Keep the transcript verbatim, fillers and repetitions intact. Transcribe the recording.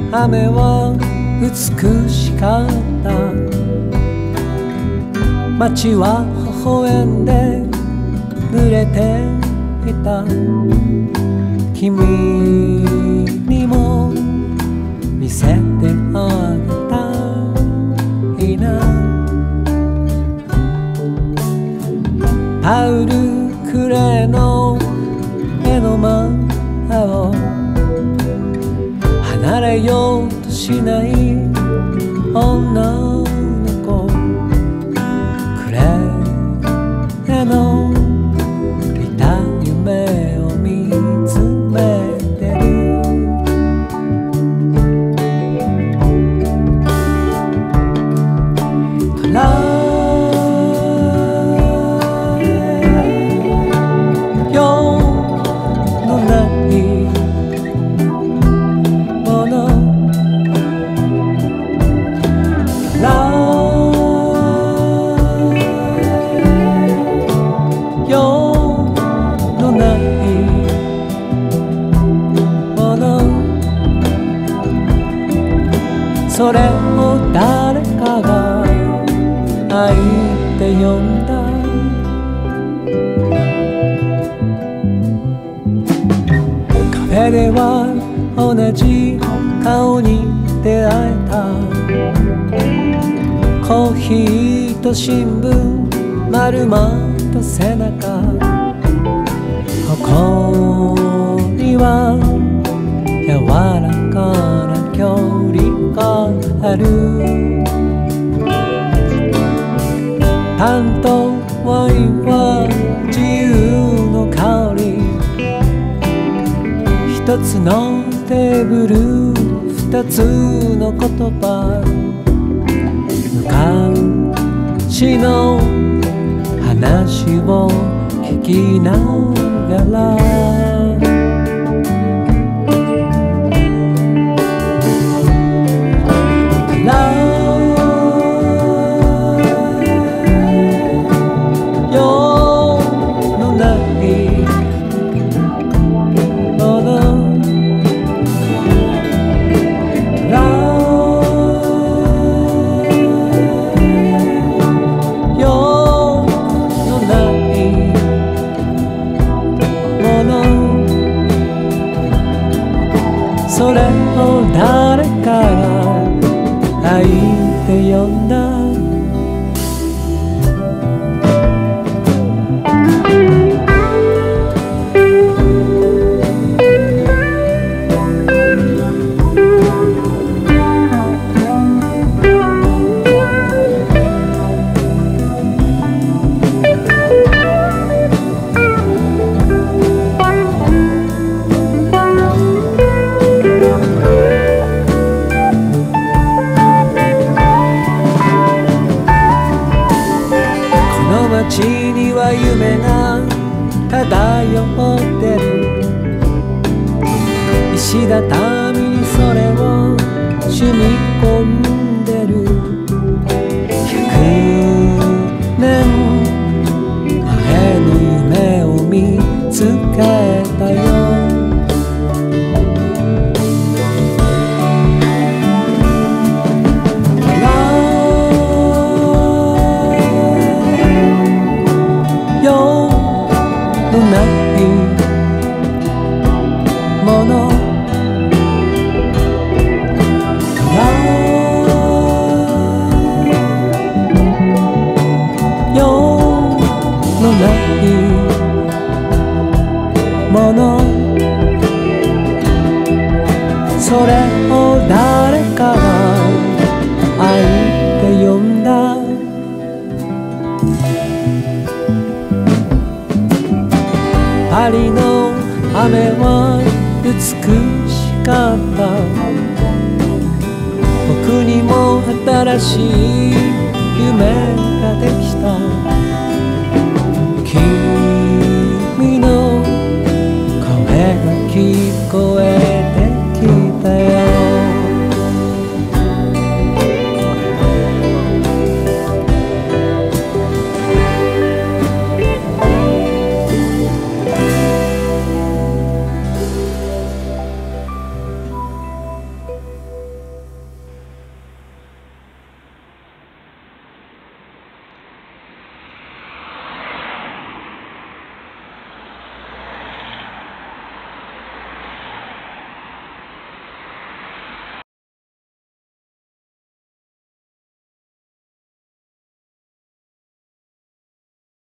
雨は美しかった。街は微笑んで濡れていた。君にも見せてあげたいな。パウル・クレーの目の前を離れようとしない女の子。クレーのいた夢を見つめてる。トラよのないもの。ラよのないもの。それを誰かが愛って呼んだ。カフェでは同じ顔に出会えた。コーヒーと新聞丸まった背中。ここには柔らかな距離がある。パンとワインは自由の香り。一つのテーブル二つの言葉。昔の話を聞きながら。それを誰かが愛って呼んだ。街には夢が漂ってる。石畳にそれを染み込んでる。百年前の夢を見つけたよ。ないもの。よのないもの。それを誰かが愛って呼んだ。パリの雨は美しかった。僕にも新しい夢ができた。君の声が聞こえ